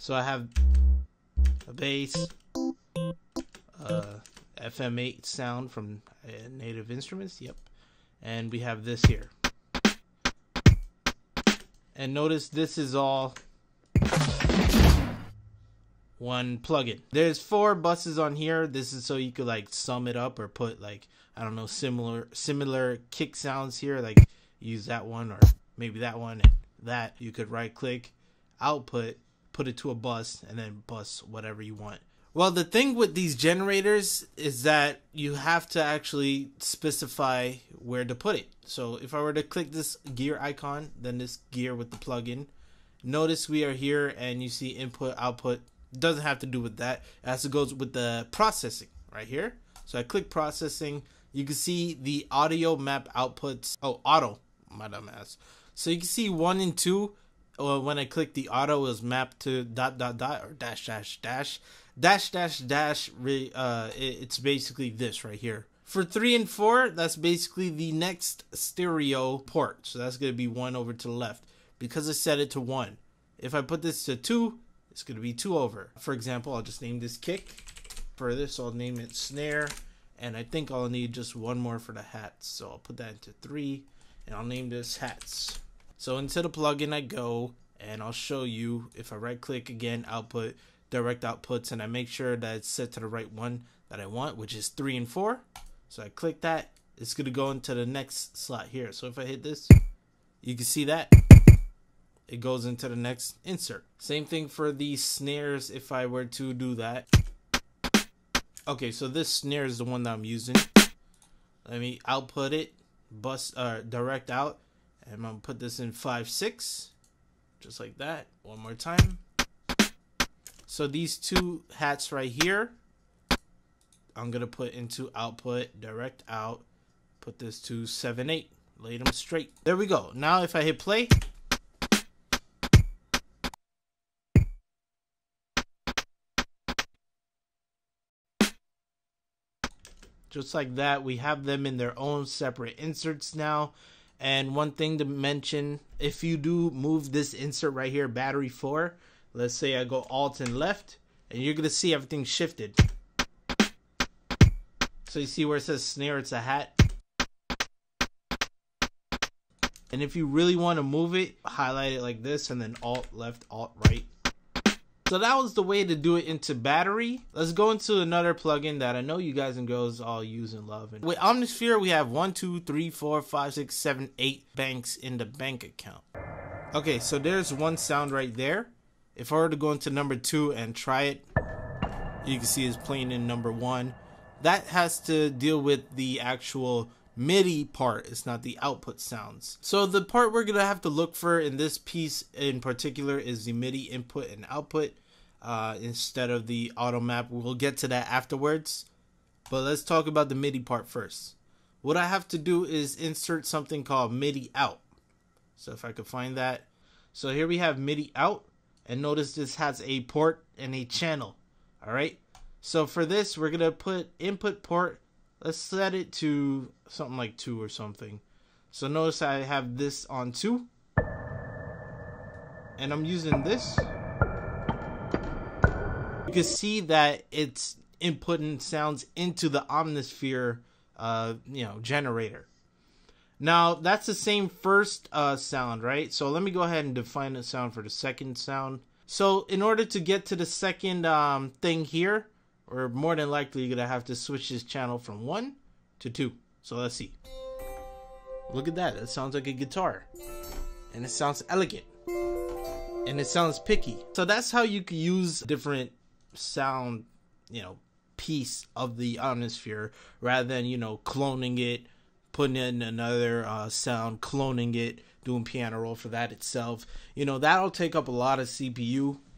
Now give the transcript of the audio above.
So I have a bass, FM8 sound from Native Instruments. Yep. And we have this here. And notice this is all one plugin. There's 4 buses on here. This is so you could like sum it up or put like, I don't know, similar kick sounds here. Like use that one or maybe that one and that. You could right click, output, put it to a bus, and then bus whatever you want. Well, the thing with these generators is that you have to actually specify where to put it. So if I were to click this gear icon, then this gear with the plugin, notice we are here and you see input, output. It doesn't have to do with that. It has to go with the processing right here. So I click processing. You can see the audio map outputs. Oh, auto, my dumb ass. So you can see 1 and 2. When I click the auto, is mapped to ... or dash. It's basically this right here. For 3 and 4, that's basically the next stereo port. So that's going to be 1 over to the left because I set it to 1. If I put this to 2, it's going to be 2 over. For example, I'll just name this kick. For this, I'll name it snare. And I think I'll need just 1 more for the hats. So I'll put that into 3 and I'll name this hats. So into the plugin I go, and I'll show you. If I right click again, output, direct outputs, and I make sure that it's set to the right one that I want, which is 3 and 4. So I click that, it's gonna go into the next slot here. So if I hit this, you can see that it goes into the next insert. Same thing for the snares if I were to do that. Okay, so this snare is the one that I'm using. Let me output it, direct out. And I'm gonna put this in 5/6, just like that. One more time. So these 2 hats right here, I'm gonna put into output, direct out, put this to 7/8, lay them straight. There we go. Now if I hit play, just like that, we have them in their own separate inserts now. And one thing to mention, if you do move this insert right here, battery 4, let's say I go alt and left, and you're gonna see everything shifted. So you see where it says snare, it's a hat. And if you really want to move it, highlight it like this and then alt left, alt right. So that was the way to do it into battery. Let's go into another plugin that I know you guys and girls all use and love. And with Omnisphere, we have 1, 2, 3, 4, 5, 6, 7, 8 banks in the bank account. Okay, so there's one sound right there. If I were to go into number 2 and try it, you can see it's playing in number 1. That has to deal with the actual MIDI part. It's not the output sounds. So the part we're gonna have to look for in this piece in particular is the MIDI input and output instead of the auto map. We'll get to that afterwards, but let's talk about the MIDI part first. What I have to do is insert something called MIDI out. So if I could find that. So here we have MIDI out, and notice this has a port and a channel. All right, so for this we're gonna put input port. Let's set it to something like 2 or something. So notice I have this on 2. And I'm using this. You can see that it's inputting sounds into the Omnisphere generator. Now that's the same first sound, right? So let me go ahead and define the sound for the second sound. So in order to get to the second thing here, or more than likely you're gonna have to switch this channel from 1 to 2. So let's see. Look at that. It sounds like a guitar. And it sounds elegant. And it sounds picky. So that's how you can use different sound, piece of the Omnisphere rather than, cloning it, putting in another sound, cloning it, doing piano roll for that itself. That'll take up a lot of CPU.